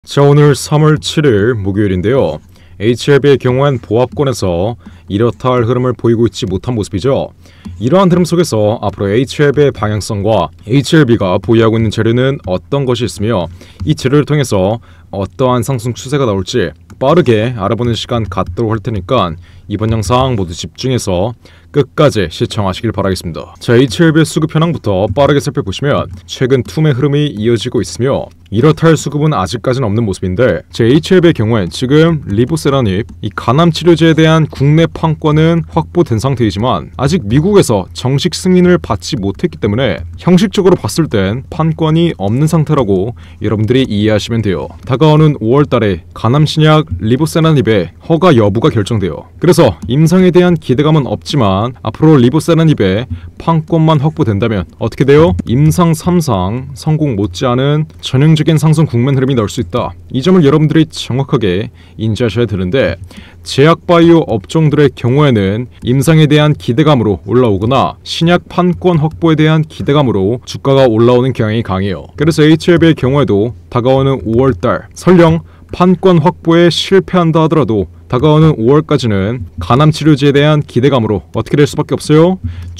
자, 오늘 3월 7일 목요일인데요. HLB의 경우엔 보합권에서 이렇다 할 흐름을 보이고 있지 못한 모습이죠. 이러한 흐름 속에서 앞으로 HLB의 방향성과 HLB가 보유하고 있는 재료는 어떤 것이 있으며 이 재료를 통해서 어떠한 상승 추세가 나올지 빠르게 알아보는 시간 갖도록 할 테니까 이번 영상 모두 집중해서 끝까지 시청하시길 바라겠습니다. 자, HLB의 수급 현황부터 빠르게 살펴보시면 최근 툼의 흐름이 이어지고 있으며 이렇다 할 수급은 아직까지는 없는 모습인데, 제 HLB의 경우엔 지금 리보세라닙 이 간암 치료제에 대한 국내 판권은 확보된 상태이지만 아직 미국에서 정식 승인을 받지 못했기 때문에 형식적으로 봤을 땐 판권이 없는 상태라고 여러분들이 이해하시면 돼요. 다가오는 5월달에 간암 신약 리보세라닙의 허가 여부가 결정돼요. 그래서 임상에 대한 기대감은 없지만 앞으로 리보세라닙의 판권만 확보된다면 어떻게 돼요? 임상 3상 성공 못지않은 전형적인 상승 국면 흐름이 나올 수 있다. 이 점을 여러분들이 정확하게 인지하셔야 되는데, 제약바이오 업종들의 경우에는 임상에 대한 기대감으로 올라오거나 신약 판권 확보에 대한 기대감으로 주가가 올라오는 경향이 강해요. 그래서 HLB의 경우에도 다가오는 5월달 설령 판권 확보에 실패한다 하더라도 다가오는 5월까지는 간암 치료제에 대한 기대감으로 어떻게 될 수밖에 없어요?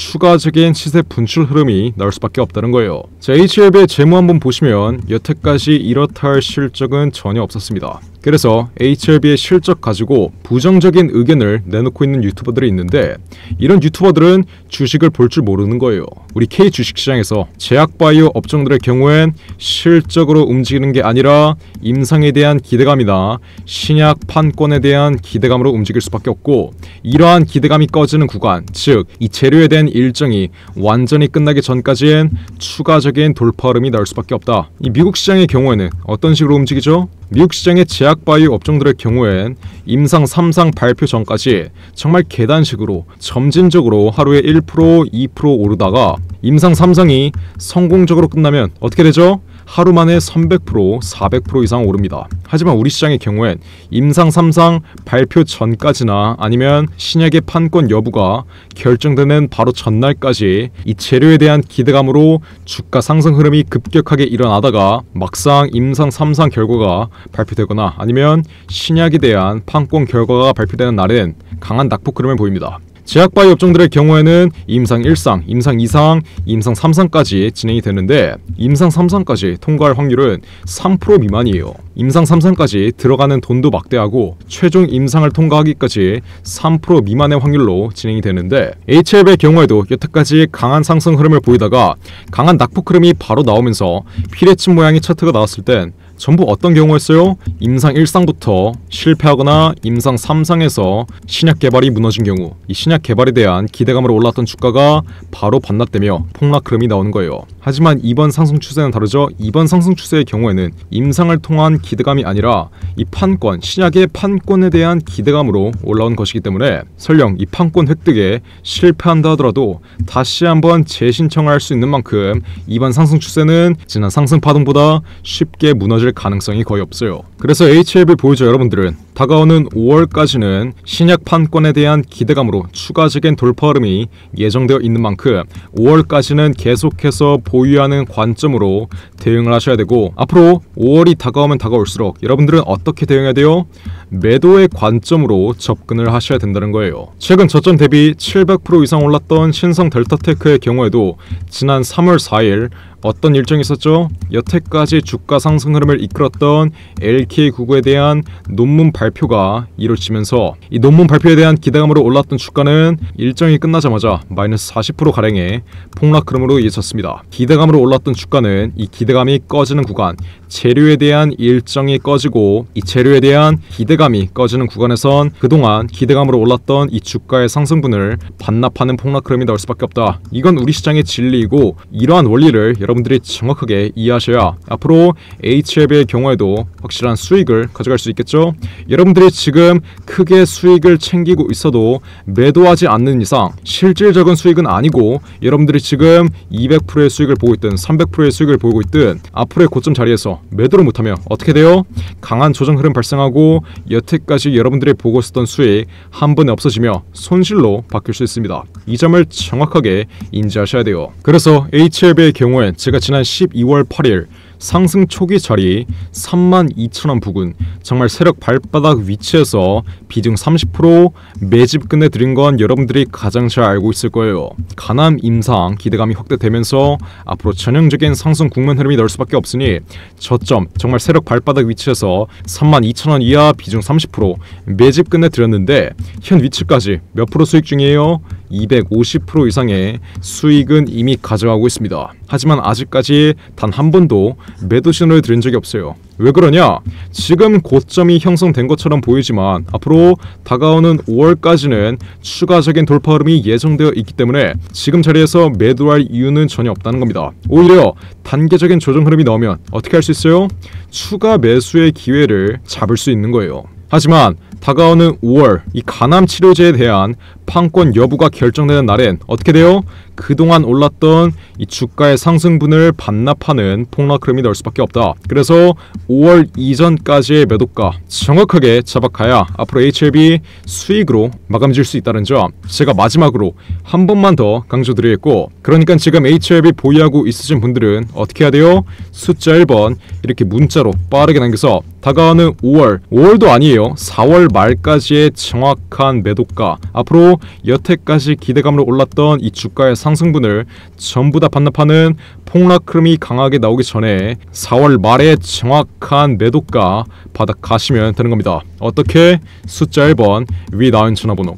추가적인 시세 분출 흐름이 나올 수밖에 없다는 거예요. 자, HLB의 재무 한번 보시면 여태까지 이렇다 할 실적은 전혀 없었습니다. 그래서 HLB의 실적 가지고 부정적인 의견을 내놓고 있는 유튜버들이 있는데, 이런 유튜버들은 주식을 볼 줄 모르는 거예요. 우리 K 주식시장에서 제약바이오 업종들의 경우엔 실적으로 움직이는 게 아니라 임상에 대한 기대감이나 신약 판권에 대한 기대감으로 움직일 수밖에 없고, 이러한 기대감이 꺼지는 구간, 즉 이 재료에 대한 일정이 완전히 끝나기 전까지엔 추가적인 돌파 흐름이 나올 수밖에 없다. 이 미국 시장의 경우에는 어떤 식으로 움직이죠? 미국 시장의 제약바이오 업종들의 경우엔 임상 3상 발표 전까지 정말 계단식으로 점진적으로 하루에 1%, 2% 오르다가 임상 3상이 성공적으로 끝나면 어떻게 되죠? 하루 만에 300%, 400% 이상 오릅니다. 하지만 우리 시장의 경우엔 임상 3상 발표 전까지나 아니면 신약의 판권 여부가 결정되는 바로 전날까지 이 재료에 대한 기대감으로 주가 상승 흐름이 급격하게 일어나다가 막상 임상 3상 결과가 발표되거나 아니면 신약에 대한 판권 결과가 발표되는 날엔 강한 낙폭 흐름을 보입니다. 제약바이오 업종들의 경우에는 임상 1상, 임상 2상, 임상 3상까지 진행이 되는데, 임상 3상까지 통과할 확률은 3% 미만이에요. 임상 3상까지 들어가는 돈도 막대하고 최종 임상을 통과하기까지 3% 미만의 확률로 진행이 되는데, HLB의 경우에도 여태까지 강한 상승 흐름을 보이다가 강한 낙폭 흐름이 바로 나오면서 피레침 모양의 차트가 나왔을 땐 전부 어떤 경우였어요? 임상 1상부터 실패하거나 임상 3상에서 신약 개발이 무너진 경우, 이 신약 개발에 대한 기대감으로 올랐던 주가가 바로 반납되며 폭락 흐름이 나오는 거예요. 하지만 이번 상승 추세는 다르죠. 이번 상승 추세의 경우에는 임상을 통한 기대감이 아니라 이 판권, 신약의 판권에 대한 기대감으로 올라온 것이기 때문에 설령 이 판권 획득에 실패한다 하더라도 다시 한번 재신청을 할 수 있는 만큼 이번 상승 추세는 지난 상승 파동보다 쉽게 무너질 가능성이 거의 없어요. 그래서 HLB 보유자 여러분들은 다가오는 5월까지는 신약 판권에 대한 기대감으로 추가적인 돌파 흐름이 예정되어 있는 만큼 5월까지는 계속해서 보유하는 관점으로 대응을 하셔야 되고, 앞으로 5월이 다가오면 다가올수록 여러분들은 어떻게 대응해야 돼요? 매도의 관점으로 접근을 하셔야 된다는 거예요. 최근 저점 대비 700% 이상 올랐던 신성 델타테크의 경우에도 지난 3월 4일 어떤 일정이 있었죠? 여태까지 주가 상승 흐름을 이끌었던 LK99에 대한 논문 발표가 이루어지면서 이 논문 발표에 대한 기대감으로 올랐던 주가는 일정이 끝나자마자 마이너스 40%가량의 폭락 흐름으로 이어졌습니다. 기대감으로 올랐던 주가는 이 기대감이 꺼지는 구간, 재료에 대한 일정이 꺼지고 이 재료에 대한 기대감이 꺼지는 구간에선 그동안 기대감으로 올랐던 이 주가의 상승분을 반납하는 폭락 흐름이 나올 수밖에 없다. 이건 우리 시장의 진리이고, 이러한 원리를 여러분들이 정확하게 이해하셔야 앞으로 HLB의 경우에도 확실한 수익을 가져갈 수 있겠죠. 여러분들이 지금 크게 수익을 챙기고 있어도 매도하지 않는 이상 실질적인 수익은 아니고, 여러분들이 지금 200%의 수익을 보고 있든 300%의 수익을 보고 있든 앞으로의 고점 자리에서 매도를 못하면 어떻게 돼요? 강한 조정 흐름 발생하고 여태까지 여러분들이 보고 있었던 수익 한 번에 없어지며 손실로 바뀔 수 있습니다. 이 점을 정확하게 인지하셔야 돼요. 그래서 HLB의 경우엔 제가 지난 12월 8일 상승 초기 자리 32,000원 부근, 정말 세력 발바닥 위치에서 비중 30% 매집 끝내드린 건 여러분들이 가장 잘 알고 있을 거예요. 가남 임상 기대감이 확대되면서 앞으로 전형적인 상승 국면 흐름이 나올 수밖에 없으니 저점 정말 세력 발바닥 위치에서 32,000원 이하 비중 30% 매집 끝내드렸는데 현 위치까지 몇 프로 수익 중이에요? 250% 이상의 수익은 이미 가져가고 있습니다. 하지만 아직까지 단 한 번도 매도 신호를 드린 적이 없어요. 왜 그러냐? 지금 고점이 형성된 것처럼 보이지만 앞으로 다가오는 5월까지는 추가적인 돌파 흐름이 예정되어 있기 때문에 지금 자리에서 매도할 이유는 전혀 없다는 겁니다. 오히려 단계적인 조정 흐름이 나오면 어떻게 할 수 있어요? 추가 매수의 기회를 잡을 수 있는 거예요. 하지만 다가오는 5월 이 간암 치료제에 대한 판권 여부가 결정되는 날엔 어떻게 돼요? 그동안 올랐던 이 주가의 상승분을 반납하는 폭락 흐름이 나올 수밖에 없다. 그래서 5월 이전까지의 매도가 정확하게 잡아가야 앞으로 HLB 수익으로 마감 지을 수 있다는 점 제가 마지막으로 한 번만 더 강조드리겠고, 그러니까 지금 HLB 보유하고 있으신 분들은 어떻게 해야 돼요? 숫자 1번 이렇게 문자로 빠르게 남겨서 다가오는 5월도 아니에요. 4월 말까지의 정확한 매도가, 앞으로 여태까지 기대감으로 올랐던 이 주가의 상승분을 전부 다 반납하는 폭락 흐름이 강하게 나오기 전에 4월 말에 정확한 매도가 바닥 가시면 되는 겁니다. 어떻게? 숫자 1번 위 나온 전화번호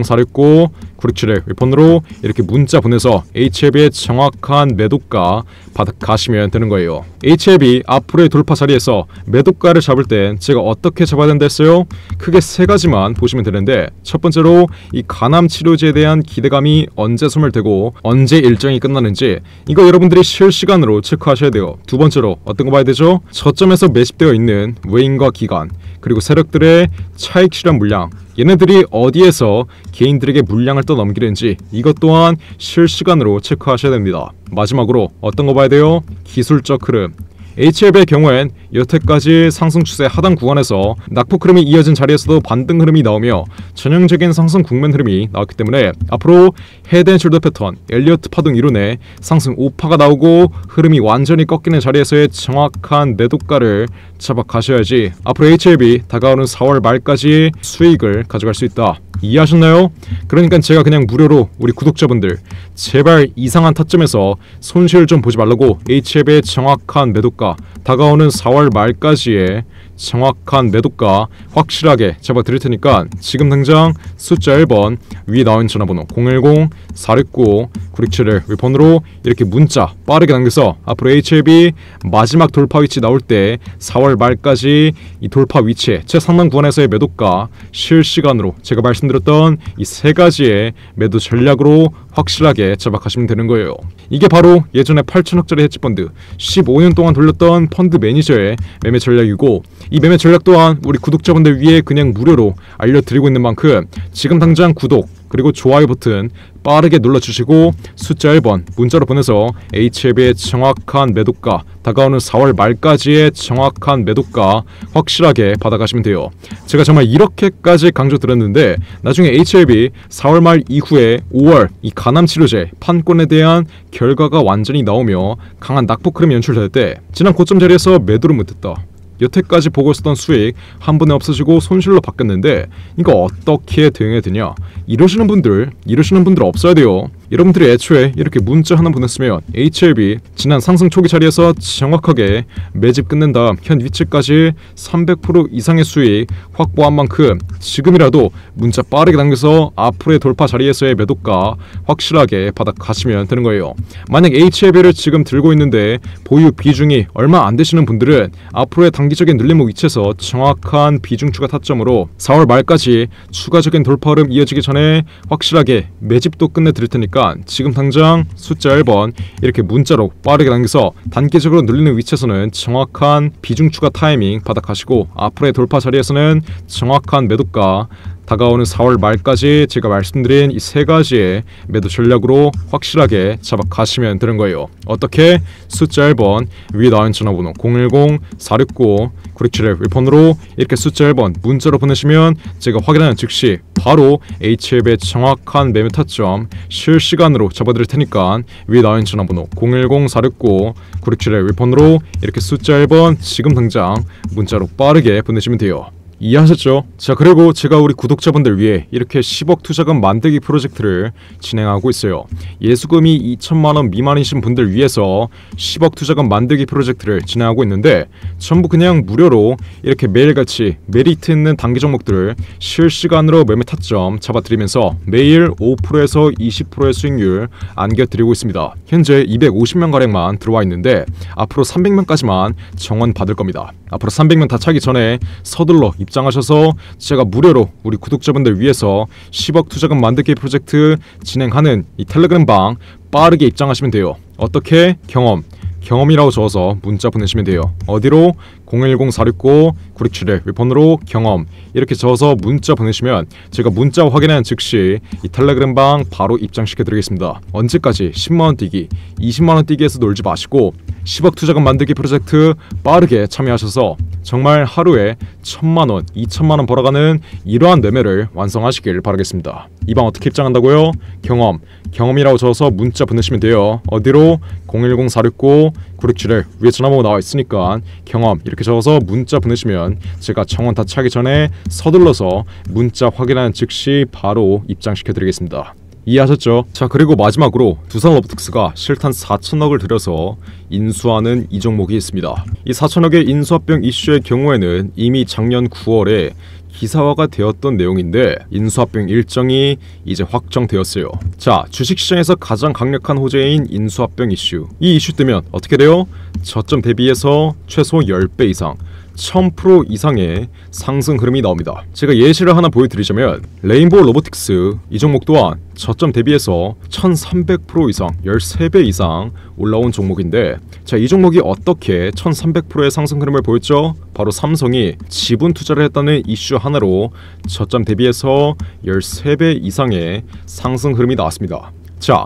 010-469-9671 폰으로 이렇게 문자 보내서 HLB의 정확한 매도가 바닥 가시면 되는 거예요. HLB 앞으로의 돌파 자리에서 매도가를 잡을 땐 제가 어떻게 잡아야 된다 했어요? 크게 세 가지만 보시면 되는데, 첫 번째로 이 간암 치료제에 대한 기대감이 언제 소멸되고 언제 일정이 끝나는지 이거 여러분들이 실시간으로 체크하셔야 돼요. 두 번째로 어떤 거 봐야 되죠? 저점에서 매집되어 있는 외인과 기관, 그리고 세력들의 차익 실현 물량, 얘네들이 어디에서 개인들에게 물량을 떠넘기는지 이것 또한 실시간으로 체크하셔야 됩니다. 마지막으로 어떤 거 봐야 돼요? 기술적 흐름. HLB의 경우엔 여태까지 상승 추세 하단 구간에서 낙폭 흐름이 이어진 자리에서도 반등 흐름이 나오며 전형적인 상승 국면 흐름이 나왔기 때문에 앞으로 헤드 앤 숄더 패턴, 엘리어트 파동 이론에 상승 우파가 나오고 흐름이 완전히 꺾이는 자리에서의 정확한 매도가를 잡아 가셔야지 앞으로 HLB 다가오는 4월 말까지 수익을 가져갈 수 있다. 이해하셨나요? 그러니까 제가 그냥 무료로 우리 구독자분들 제발 이상한 타점에서 손실 좀 보지 말라고 HLB의 정확한 매도가, 다가오는 4월 말까지의 정확한 매도가 확실하게 잡아드릴 테니까 지금 당장 숫자 1번 위 나온 전화번호 010-469-9671 번호로 이렇게 문자 빠르게 남겨서 앞으로 HLB 마지막 돌파 위치 나올 때 4월 말까지 이 돌파 위치에 최상단 구간에서의 매도가 실시간으로 제가 말씀드렸던 이 세 가지의 매도 전략으로 확실하게 잡아가시면 되는 거예요. 이게 바로 예전에 8천억짜리 헤지펀드 15년 동안 돌렸던 펀드 매니저의 매매 전략이고, 이 매매 전략 또한 우리 구독자분들 위해 그냥 무료로 알려드리고 있는 만큼 지금 당장 구독 그리고 좋아요 버튼 빠르게 눌러주시고 숫자 1번 문자로 보내서 HLB의 정확한 매도가, 다가오는 4월 말까지의 정확한 매도가 확실하게 받아가시면 돼요. 제가 정말 이렇게까지 강조드렸는데 나중에 HLB 4월 말 이후에 5월 이 간암 치료제 판권에 대한 결과가 완전히 나오며 강한 낙폭 흐름이 연출될 때 지난 고점 자리에서 매도를 못했다, 여태까지 보고 있었던 수익 한 번에 없어지고 손실로 바뀌었는데 이거 어떻게 대응해야 되냐? 이러시는 분들 없어야 돼요. 여러분들이 애초에 이렇게 문자 하나 보냈으면 HLB 지난 상승 초기 자리에서 정확하게 매집 끝낸 다음 현 위치까지 300% 이상의 수익 확보한 만큼 지금이라도 문자 빠르게 남겨서 앞으로의 돌파 자리에서의 매도가 확실하게 바닥 가시면 되는 거예요. 만약 HLB를 지금 들고 있는데 보유 비중이 얼마 안 되시는 분들은 앞으로의 단기적인 눌림목 위치에서 정확한 비중 추가 타점으로 4월 말까지 추가적인 돌파 흐름 이어지기 전에 확실하게 매집도 끝내 드릴 테니까 지금 당장 숫자 1번 이렇게 문자로 빠르게 남겨서 단기적으로 눌리는 위치에서는 정확한 비중 추가 타이밍 바닥 가시고 앞으로의 돌파 자리에서는 정확한 매도가 다가오는 4월 말까지 제가 말씀드린 이 세 가지의 매도 전략으로 확실하게 잡아가시면 되는 거예요. 어떻게? 숫자 1번 위에 나와 있는 전화번호 010-469-9671폰으로 이렇게 숫자 1번 문자로 보내시면 제가 확인하는 즉시 바로 HLB의 정확한 매매 타점 실시간으로 잡아드릴 테니까 위에 나와 있는 전화번호 010-469-9671폰으로 이렇게 숫자 1번 지금 당장 문자로 빠르게 보내시면 돼요. 이해하셨죠? 자, 그리고 제가 우리 구독자분들 위해 이렇게 10억 투자금 만들기 프로젝트를 진행하고 있어요. 예수금이 2천만원 미만이신 분들 위해서 10억 투자금 만들기 프로젝트를 진행하고 있는데 전부 그냥 무료로 이렇게 매일같이 메리트 있는 단기 종목들을 실시간으로 매매 타점 잡아드리면서 매일 5%에서 20%의 수익률 안겨드리고 있습니다. 현재 250명가량만 들어와 있는데 앞으로 300명까지만 정원 받을 겁니다. 앞으로 300명 다 차기 전에 서둘러 입장하셔서 제가 무료로 우리 구독자분들 위해서 10억 투자금 만들기 프로젝트 진행하는 이 텔레그램 방 빠르게 입장하시면 돼요. 어떻게? 경험이라고 적어서 문자 보내시면 돼요. 어디로? 010-469-9671번으로 경험 이렇게 적어서 문자 보내시면 제가 문자 확인한 즉시 이 텔레그램 방 바로 입장시켜 드리겠습니다. 언제까지 10만원 뛰기, 20만원 뛰기에서 놀지 마시고 10억 투자금 만들기 프로젝트 빠르게 참여하셔서 정말 하루에 1,000만원, 2,000만원 벌어가는 이러한 매매를 완성하시길 바라겠습니다. 이 방 어떻게 입장한다고요? 경험이라고 적어서 문자 보내시면 돼요. 어디로? 010-469-9671 위에 전화번호 나와 있으니까 경험 이렇게 적어서 문자 보내시면 제가 정원 다 차기 전에 서둘러서 문자 확인하는 즉시 바로 입장시켜 드리겠습니다. 이해하셨죠? 자, 그리고 마지막으로 두산로보틱스가 실탄 4천억을 들여서 인수하는 이 종목이 있습니다. 이 4천억의 인수합병 이슈의 경우에는 이미 작년 9월에 기사화가 되었던 내용인데 인수합병 일정이 이제 확정되었어요. 자, 주식시장에서 가장 강력한 호재인 인수합병 이슈. 이 이슈 때면 어떻게 돼요? 저점 대비해서 최소 10배 이상 1000% 이상의 상승 흐름이 나옵니다. 제가 예시를 하나 보여드리자면 레인보우 로보틱스 이 종목 또한 저점 대비해서 1300% 이상 13배 이상 올라온 종목인데 자, 이 종목이 어떻게 1300%의 상승 흐름을 보였죠? 바로 삼성이 지분 투자를 했다는 이슈 하나로 저점 대비해서 13배 이상의 상승 흐름이 나왔습니다. 자,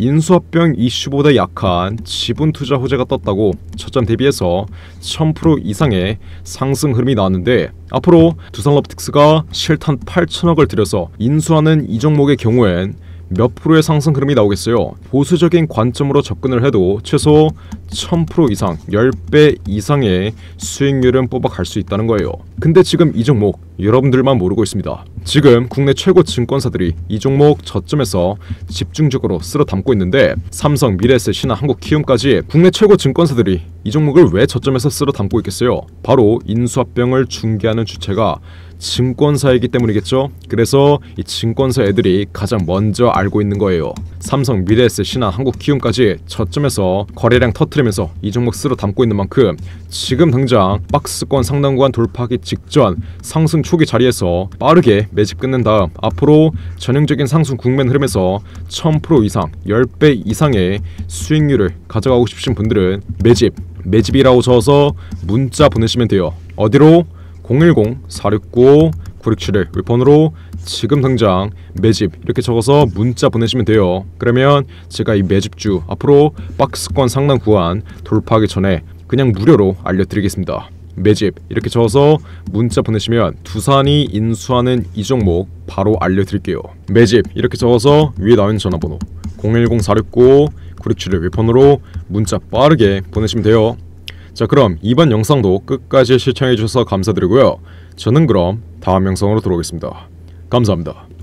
인수합병 이슈보다 약한 지분 투자 호재가 떴다고 저점 대비해서 1000% 이상의 상승 흐름이 나왔는데 앞으로 두산로보틱스가 실탄 8천억을 들여서 인수하는 이 종목의 경우엔 몇 프로의 상승 흐름이 나오겠어요? 보수적인 관점으로 접근을 해도 최소 1000% 이상 10배 이상의 수익률은 뽑아갈 수 있다는 거예요. 근데 지금 이 종목 여러분들만 모르고 있습니다. 지금 국내 최고 증권사들이 이 종목 저점에서 집중적으로 쓸어 담고 있는데 삼성, 미래에셋, 신한, 한국키움까지 국내 최고 증권사들이 이 종목을 왜 저점에서 쓸어 담고 있겠어요? 바로 인수합병을 중개하는 주체가 증권사이기 때문이겠죠. 그래서 이 증권사 애들이 가장 먼저 알고 있는 거예요. 삼성, 미래에셋, 신한, 한국키움까지 저점에서 거래량 터트리면서 이 종목 쓸어 담고 있는 만큼 지금 당장 박스권 상단 구간 돌파하기 직전 상승 초기 자리에서 빠르게 매집 끝낸 다음 앞으로 전형적인 상승 국면 흐름에서 1000% 이상 10배 이상의 수익률을 가져가고 싶으신 분들은 매집이라고 적어서 문자 보내시면 돼요. 어디로? 010-469-9671 번호로 지금 당장 매집 이렇게 적어서 문자 보내시면 돼요. 그러면 제가 이 매집주 앞으로 박스권 상단 구간 돌파하기 전에 그냥 무료로 알려드리겠습니다. 매집 이렇게 적어서 문자 보내시면 두산이 인수하는 이 종목 바로 알려드릴게요. 매집 이렇게 적어서 위에 나온 전화번호 010-469-9671 번호로 문자 빠르게 보내시면 돼요. 자, 그럼 이번 영상도 끝까지 시청해주셔서 감사드리고요. 저는 그럼 다음 영상으로 돌아오겠습니다. 감사합니다.